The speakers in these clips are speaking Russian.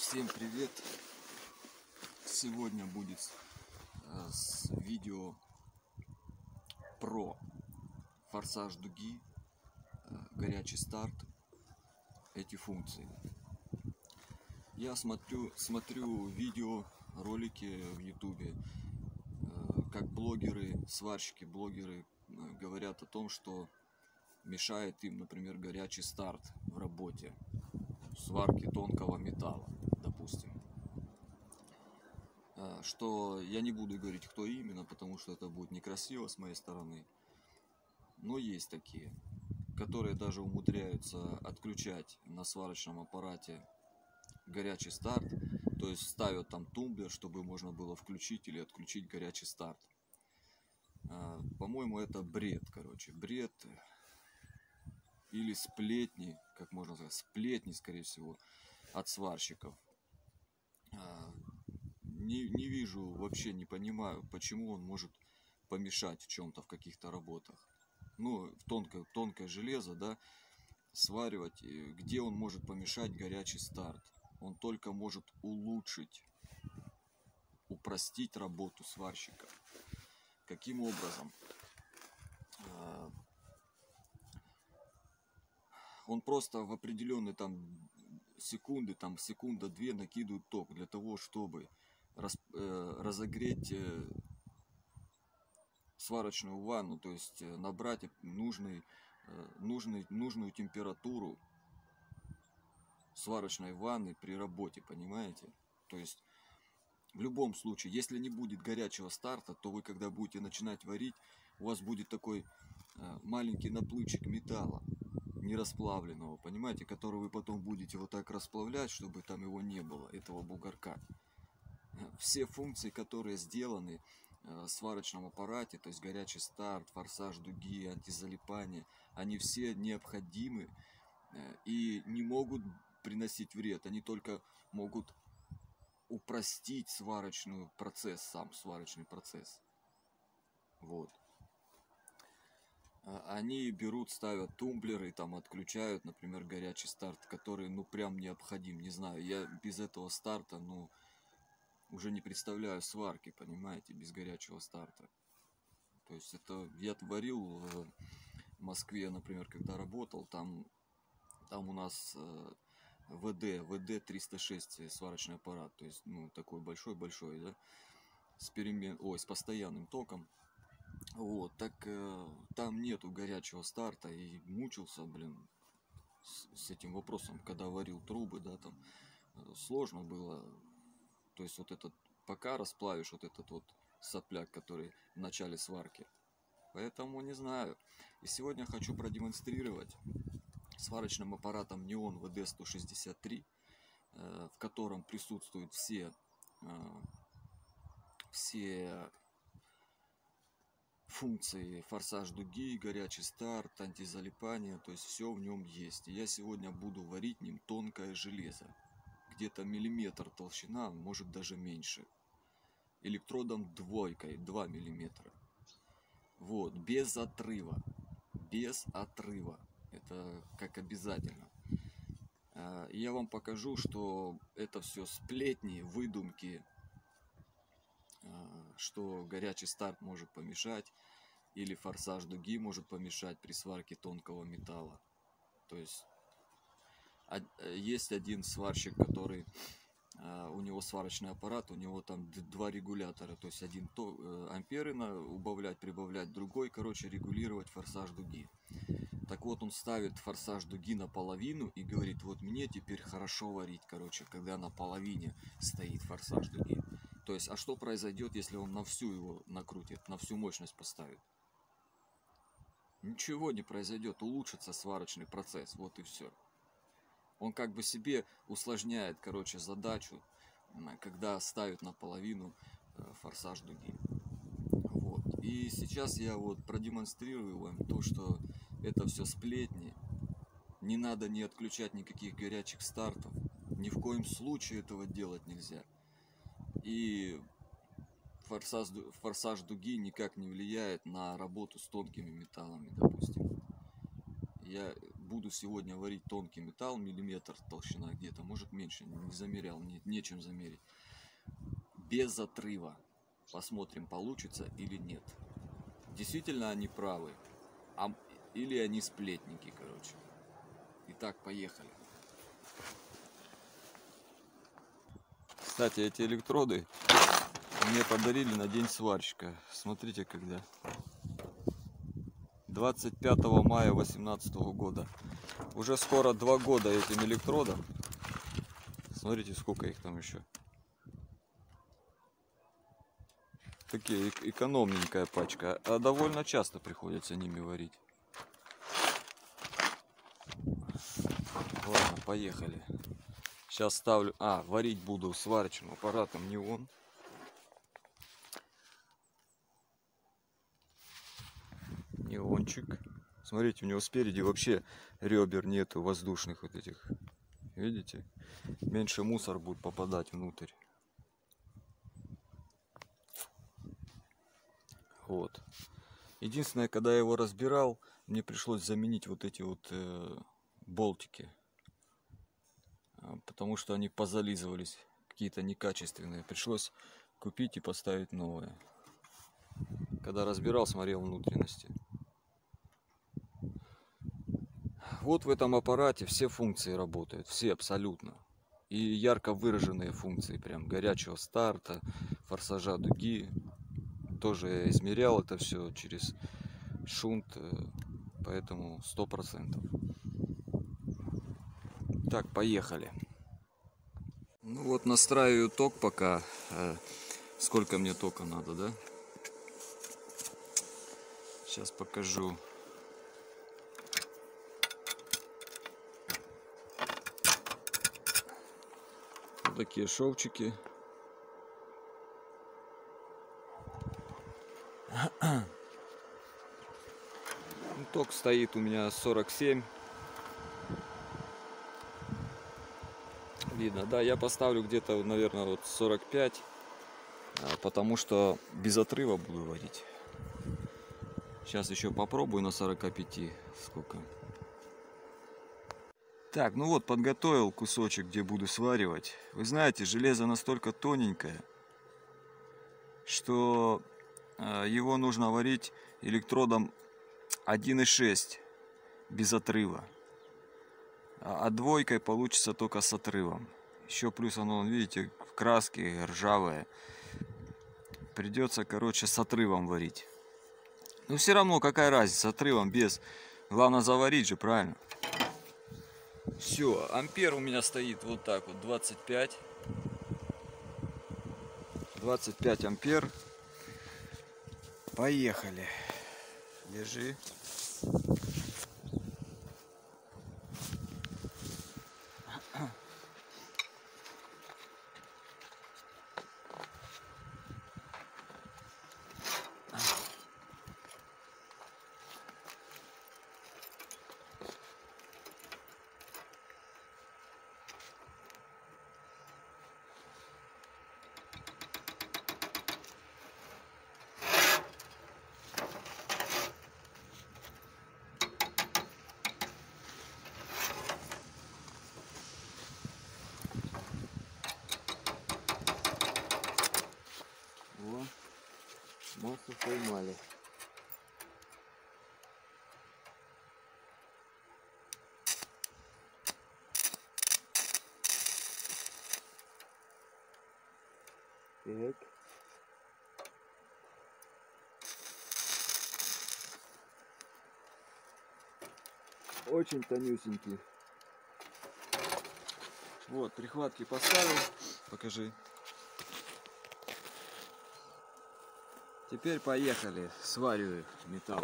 Всем привет! Сегодня будет видео про форсаж дуги, горячий старт, эти функции. Я смотрю видео, ролики в ютубе, как сварщики, блогеры говорят о том, что мешает им, например, горячий старт в работе, сварки тонкого металла, допустим. Что я не буду говорить, кто именно, потому что это будет некрасиво с моей стороны. Но есть такие, которые даже умудряются отключать на сварочном аппарате горячий старт. То есть ставят там тумблер, чтобы можно было включить или отключить горячий старт. По-моему, это бред, бред. Или сплетни, как можно сказать, сплетни, скорее всего, от сварщиков. Не вижу, вообще не понимаю, почему он может помешать в чем-то, в каких-то работах. Ну, в тонкое железо, да, сваривать, где он может помешать горячий старт. Он только может улучшить, упростить работу сварщика. Каким образом? Он просто в определенные секунды, секунда-две накидывает ток для того, чтобы разогреть сварочную ванну, то есть набрать нужную температуру сварочной ванны при работе, понимаете? То есть в любом случае, если не будет горячего старта, то вы, когда будете начинать варить, у вас будет такой маленький наплывчик металла нерасплавленного, понимаете, который вы потом будете вот так расплавлять, чтобы там его не было, этого бугорка. Все функции, которые сделаны в сварочном аппарате, то есть горячий старт, форсаж дуги, антизалипание, они все необходимы и не могут приносить вред, они только могут упростить сварочный процесс, сам сварочный процесс. Вот. Они берут, ставят тумблеры, там отключают, например, горячий старт, который, ну, прям необходим. Не знаю, я без этого старта, ну, уже не представляю сварки, понимаете, без горячего старта. То есть это я творил в Москве, например, когда работал, там у нас ВД 306 сварочный аппарат, то есть, ну, такой большой, да, с постоянным током. Вот, так там нету горячего старта, и мучился, блин, с этим вопросом, когда варил трубы, да, там сложно было. То есть вот этот, пока расплавишь вот этот вот сопляк, который в начале сварки. Поэтому не знаю. И сегодня хочу продемонстрировать сварочным аппаратом Neon VD163, в котором присутствуют все функции: форсаж дуги, горячий старт, антизалипание, то есть все в нем есть. И я сегодня буду варить ним тонкое железо, где-то миллиметр толщина, может даже меньше, электродом двойкой 2 миллиметра. Вот, без отрыва, это как обязательно. И я вам покажу, что это все сплетни, выдумки, что горячий старт может помешать, или форсаж дуги может помешать при сварке тонкого металла. То есть есть один сварщик, который у него сварочный аппарат, у него там два регулятора, то есть один амперы убавлять, прибавлять, другой, регулировать форсаж дуги. Так вот, он ставит форсаж дуги наполовину и говорит: вот мне теперь хорошо варить, когда на половине стоит форсаж дуги. То есть, а что произойдет, если он на всю его накрутит, на всю мощность поставит? Ничего не произойдет, улучшится сварочный процесс, вот и все. Он как бы себе усложняет, задачу, когда ставит наполовину форсаж дуги. Вот. И сейчас я вот продемонстрирую вам то, что это все сплетни. Не надо не отключать никаких горячих стартов. Ни в коем случае этого делать нельзя. И форсаж дуги никак не влияет на работу с тонкими металлами, допустим. буду сегодня варить тонкий металл, миллиметр толщина где-то, может меньше, не замерял, нечем замерить. Без отрыва. Посмотрим, получится или нет. Действительно они правы, или они сплетники, короче. Итак, поехали. Кстати, эти электроды мне подарили на день сварщика. Смотрите, когда. 25 мая 2018 года. Уже скоро 2 года этим электродам. Смотрите, сколько их там еще. Такие экономненькая пачка. А довольно часто приходится ними варить. Ладно, поехали. Сейчас ставлю... варить буду сварочным аппаратом Неон. Неончик. Смотрите, у него спереди вообще ребер нету воздушных вот этих. Видите? Меньше мусор будет попадать внутрь. Вот. Единственное, когда я его разбирал, мне пришлось заменить вот эти вот болтики. Потому что они позализывались, какие-то некачественные. Пришлось купить и поставить новые. Когда разбирал, смотрел внутренности. Вот в этом аппарате все функции работают, все абсолютно. И ярко выраженные функции, прям горячего старта, форсажа дуги. Тоже я измерял это все через шунт, поэтому 100%. Так, поехали. Ну вот настраиваю ток пока. Сколько мне тока надо, да? Сейчас покажу. Вот такие шовчики. Ток стоит у меня 47. Видно, да, я поставлю где-то, наверное, вот 45, потому что без отрыва буду варить. Сейчас еще попробую на 45, сколько. Так, ну вот, подготовил кусочек, где буду сваривать. Вы знаете, железо настолько тоненькое, что его нужно варить электродом 1,6 без отрыва. А двойкой получится только с отрывом. Еще плюс оно, видите, в краске ржавое. Придется, короче, с отрывом варить. Но все равно, какая разница, с отрывом, без. Главное заварить же, правильно? Все, ампер у меня стоит вот так вот, 25. 25 ампер. Поехали. Держи. Массу поймали. Так. Очень тонюсенький. Вот, прихватки поставил. Покажи. Теперь поехали. Свариваю металл.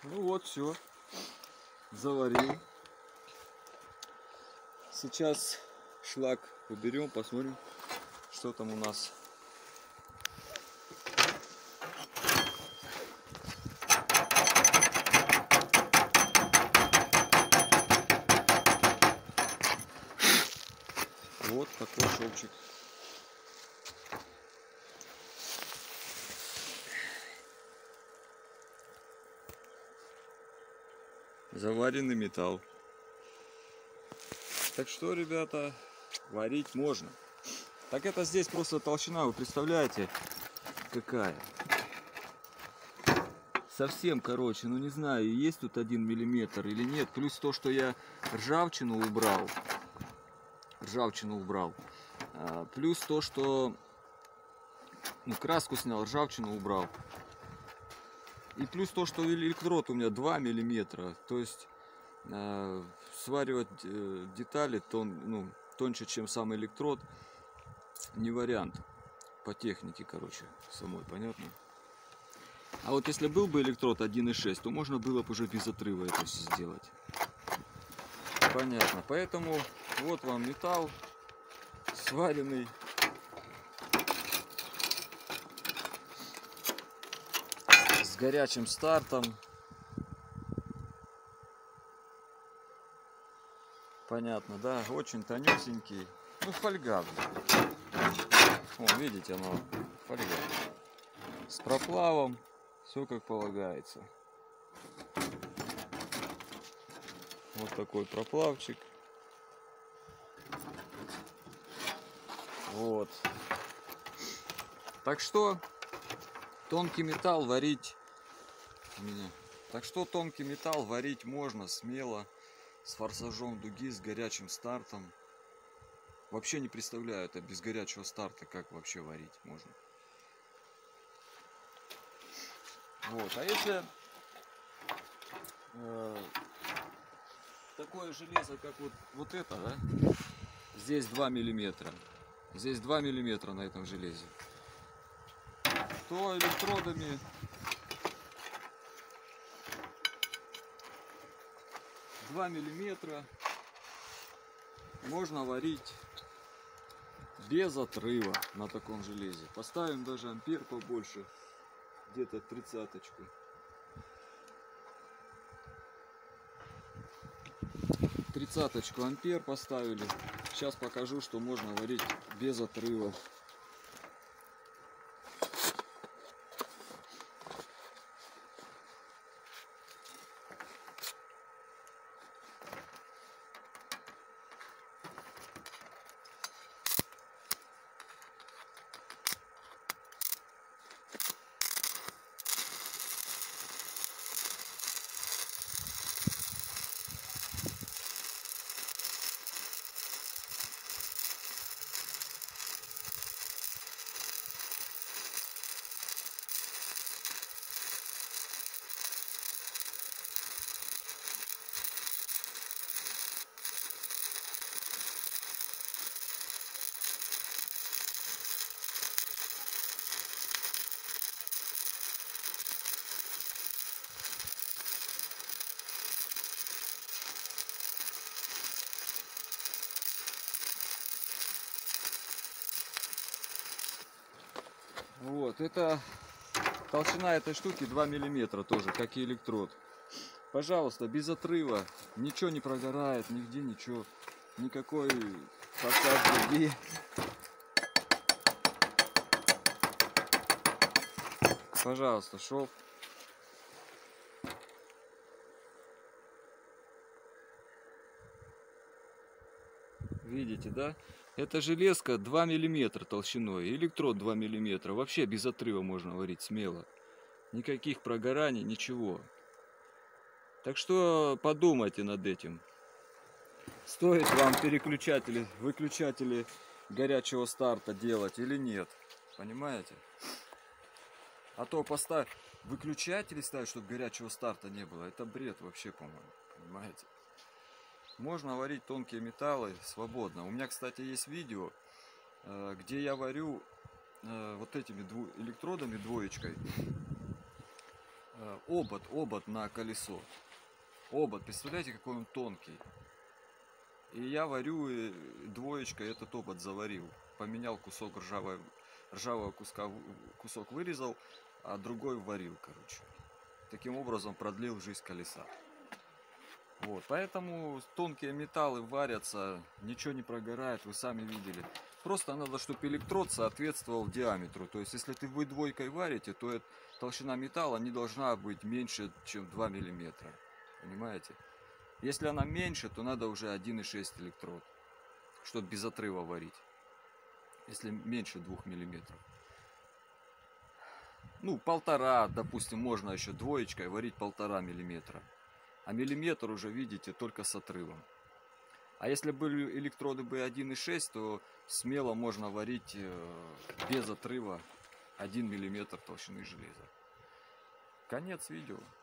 Ну вот, все. Заварил. Сейчас шлак уберем, посмотрим, что там у нас. Вот такой шовчик. Заваренный металл. Так что, ребята, варить можно. Так это здесь просто толщина, вы представляете, какая? Совсем короче, ну не знаю, есть тут 1 миллиметр или нет. Плюс то, что я ржавчину убрал. Плюс то, что краску снял, ржавчину убрал. И плюс то, что электрод у меня 2 миллиметра. То есть сваривать детали тоньше, чем сам электрод, не вариант. По технике, короче, самой, понятно? А вот если был бы электрод 1,6, то можно было бы уже без отрыва это сделать. Понятно. Поэтому вот вам металл сваренный. С горячим стартом. Понятно, да? Очень тонюсенький. Ну, фольга. Вон, видите, оно фольга. С проплавом. Все как полагается. Вот такой проплавчик. Вот. Так что тонкий металл варить можно смело, с форсажом дуги, с горячим стартом. Вообще не представляю, это без горячего старта как вообще варить можно. Вот, а если такое железо, как вот это, да? Здесь 2 миллиметра. Здесь 2 миллиметра на этом железе. То электродами 2 миллиметра можно варить без отрыва на таком железе. Поставим даже ампер побольше, где-то 30-очку. 30-очку ампер поставили. Сейчас покажу, что можно варить без отрыва. Вот, это толщина этой штуки 2 миллиметра тоже, как и электрод. Пожалуйста, без отрыва, ничего не прогорает, нигде ничего, никакой форсаж дуги. Пожалуйста, шов. Видите, да? Это железка 2 миллиметра толщиной, электрод 2 миллиметра. Вообще без отрыва можно варить смело. Никаких прогораний, ничего. Так что подумайте над этим. Стоит вам переключатели, выключатели горячего старта делать или нет. Понимаете? А то поставь выключатели ставить, чтобы горячего старта не было. Это бред вообще, по-моему. Понимаете? Можно варить тонкие металлы свободно. У меня, кстати, есть видео, где я варю вот этими электродами, двоечкой. обод на колесо. Обод, представляете, какой он тонкий. И я варю, и двоечкой этот обод заварил. Поменял кусок ржавого куска, кусок вырезал, а другой варил, короче. Таким образом продлил жизнь колеса. Вот, поэтому тонкие металлы варятся, ничего не прогорает, вы сами видели. Просто надо, чтобы электрод соответствовал диаметру. То есть, если вы двойкой варите, то толщина металла не должна быть меньше, чем 2 миллиметра. Понимаете? Если она меньше, то надо уже 1,6 электрод, чтобы без отрыва варить. Если меньше 2 миллиметров. Ну, 1,5, допустим, можно еще двоечкой варить 1,5 миллиметра. А миллиметр уже, видите, только с отрывом. А если были электроды бы 1,6, то смело можно варить без отрыва 1 миллиметр толщины железа. Конец видео.